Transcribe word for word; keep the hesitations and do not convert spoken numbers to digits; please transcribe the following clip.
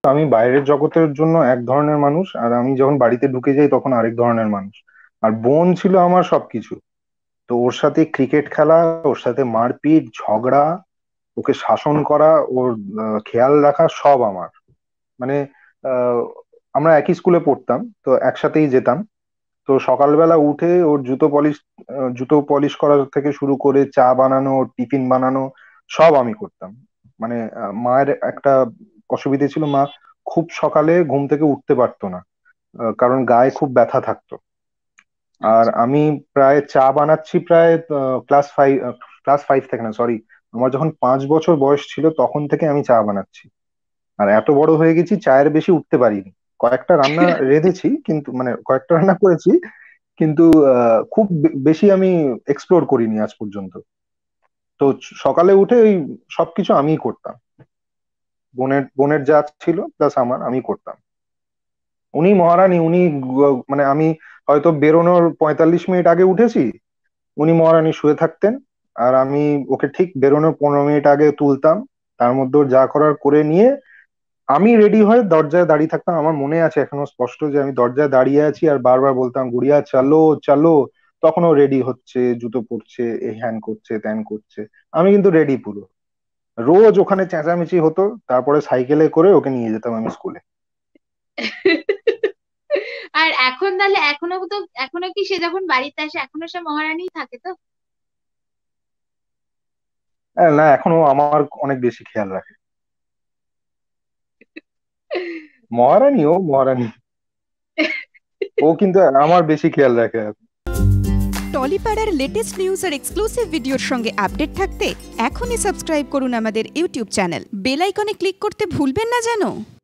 আমি বাইরের জগতের জন্য এক ধরনের মানুষ, আর আমি যখন বাড়িতে ঢুকে যাই তখন আরেক ধরনের মানুষ। আর বোন ছিল আমার সবকিছু। তো ওর সাথে ক্রিকেট খেলা, ওর সাথে মারপিট, ঝগড়া, ওকে শাসন করা, ওর আহ, খেয়াল রাখা সব আমার। মানে আহ, আমরা একই স্কুলে পড়তাম, তো একসাথেই যেতাম। তো সকালবেলা উঠে ওর জুতো পলিশ জুতো পলিশ করা থেকে শুরু করে চা বানানো, টিফিন বানানো, সব আমি করতাম। মানে আহ, মায়ের একটা অসুবিধে ছিল, মা খুব সকালে ঘুম থেকে উঠতে পারতো না, আহ, কারণ গায়ে খুব ব্যথা থাকতো। আর আচ্ছা। আমি প্রায় চা বানাচ্ছি প্রায় ক্লাস ফাইভ ক্লাস ফাইভ থেকে না, সরি, আমার যখন পাঁচ বছর বয়স ছিল তখন থেকে আমি চা বানাচ্ছি। আর এত বড় হয়ে গেছি, চায়ের বেশি উঠতে পারিনি। কয়েকটা রান্না রেঁধেছি, কিন্তু মানে কয়েকটা রান্না করেছি, কিন্তু আহ, খুব বে- বেশি আমি এক্সপ্লোর করিনি আজ পর্যন্ত। তো সকালে উঠে ওই সবকিছু আমিই করতাম। বোনের বোনের যা ছিল প্লাস আমার, আমি করতাম। উনি মহারানী, উনি গ- মানে আমি হয়তো বেরোনোর পঁয়তাল্লিশ মিনিট আগে উঠেছি, উনি মহারানী শুয়ে থাকতেন। আর আমি ওকে ঠিক বেরোনোর পনেরো মিনিট আগে তুলতাম, তার মধ্যে ওর যা করার করে নিয়ে আমি রেডি হয়ে দরজায় দাঁড়িয়ে থাকতাম। আমার মনে আছে এখনো স্পষ্ট যে আমি দরজায় দাঁড়িয়ে আছি আর বারবার বলতাম, গুড়িয়া চলো চলো। তখন ও রেডি হচ্ছে, জুতো পরছে, এই হ্যান করছে ত্যান করছে। আমি কিন্তু রেডি পুরো। রোজ ওখানে চেঁচামেচি হতো, তারপরে সাইকেলে করে ওকে নিয়ে যেতাম আমি স্কুলে। আর এখন তাহলে এখনো তো, এখনো কি সে যখন বাড়িতে আসে এখনো সে মহারানী থাকে তো? হ্যাঁ, না, এখনো আমার অনেক বেশি খেয়াল রাখে। মহারানী, ও মহারানী। ও কিন্তু আমার বেশি খেয়াল রাখে। টলিপাড়ার লেটেস্ট নিউজ আর এক্সক্লুসিভ ভিডিওর সঙ্গে আপডেট থাকতে এখনই সাবস্ক্রাইব করুন আমাদের ইউটিউব চ্যানেল। বেল আইকনে ক্লিক করতে ভুলবেন না যেন।